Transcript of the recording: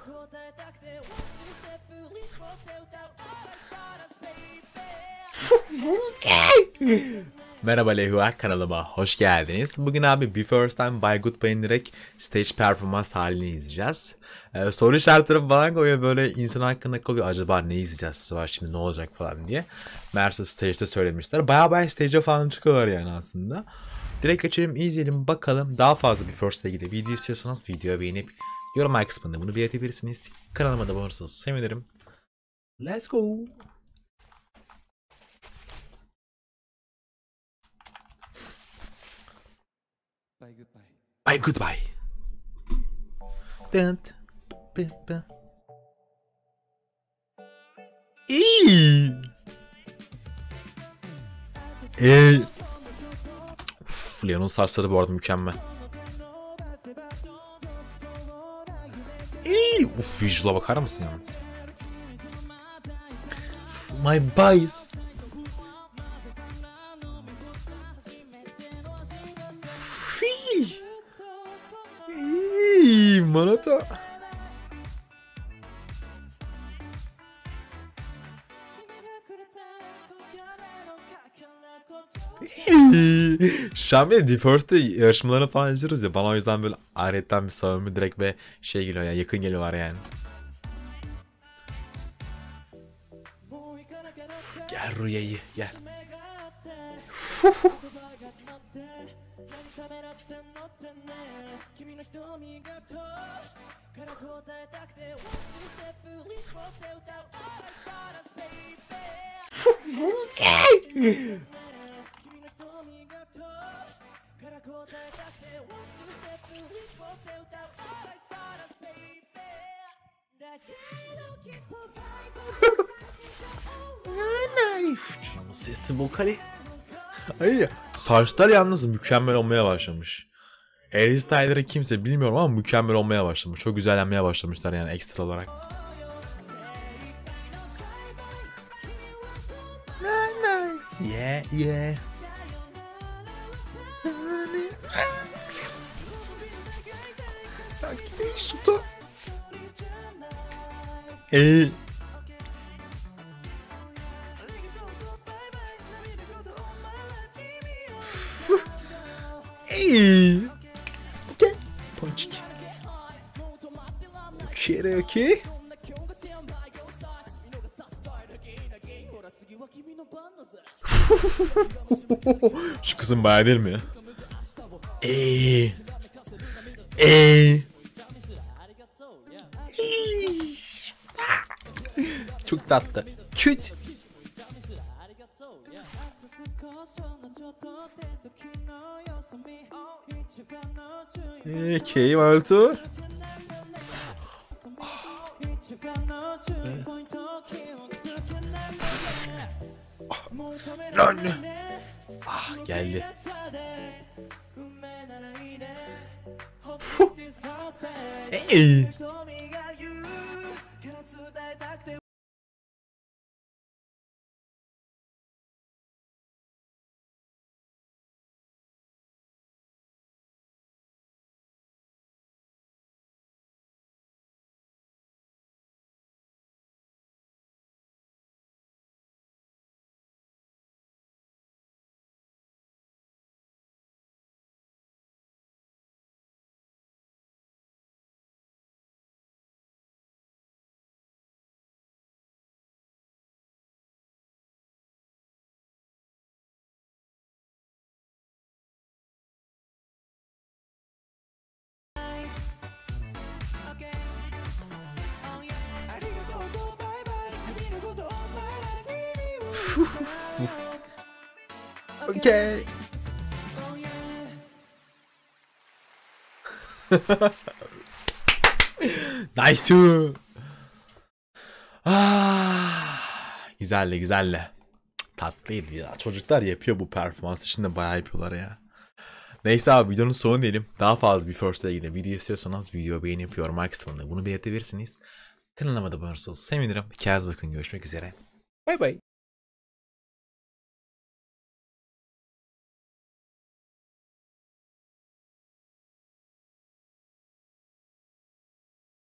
Merhaba Lehuak, kanalıma hoş geldiniz. Bugün abi Be First Time By Goodbye'in direkt stage performans halini izleyeceğiz. Soru işaretleri falan koyuyor, böyle insan hakkında kalıyor. Acaba ne izleyeceğiz var şimdi, ne olacak falan diye. Meğerse stage'de söylemişler. Baya stage'e falan çıkıyorlar yani aslında. Direkt geçelim, izleyelim bakalım. Daha fazla Be First'la ilgili video istiyorsanız videoyu beğenip yorum kısmında bunu belirtebilirsiniz. Kanalıma da abone olursanız sevinirim. Let's go. Bye goodbye. İyi. Leon'un saçları bu arada mükemmel. Uf, visual'a bakar mısın yalnız? My bias. Monoto. Şu an bir The First'te yarışmalarını falan izliyoruz ya, bana o yüzden böyle ayetten bir samimi direkt ve şey geliyor yani, yakın geliyorlar yani. Gel Rüya'yı gel. Sesi vokali. Ay, saçlar yalnız mükemmel olmaya başlamış. Harry Styles'ı kimse bilmiyorum ama mükemmel olmaya başlamış. Çok güzellenmeye başlamışlar yani ekstra olarak. Yeah yeah. Okay. Ponçik. Okay. Şu kızın bayağı değil mi ya? Çok tatlı. Küt. Okay, Malto. Geldi. Hey. Okay. Nice. Güzeldi güzeldi. Tatlıydı ya. Çocuklar yapıyor bu performansı. Şimdi bayağı yapıyorlar ya. Neyse abi, videonun sonu diyelim. Daha fazla bir first ile ilgili video istiyorsanız video beğenip yorum kısmında bunu belirtebilirsiniz. Kanalıma da abone olursanız sevinirim. Kendinize bakın, görüşmek üzere. Bay bay.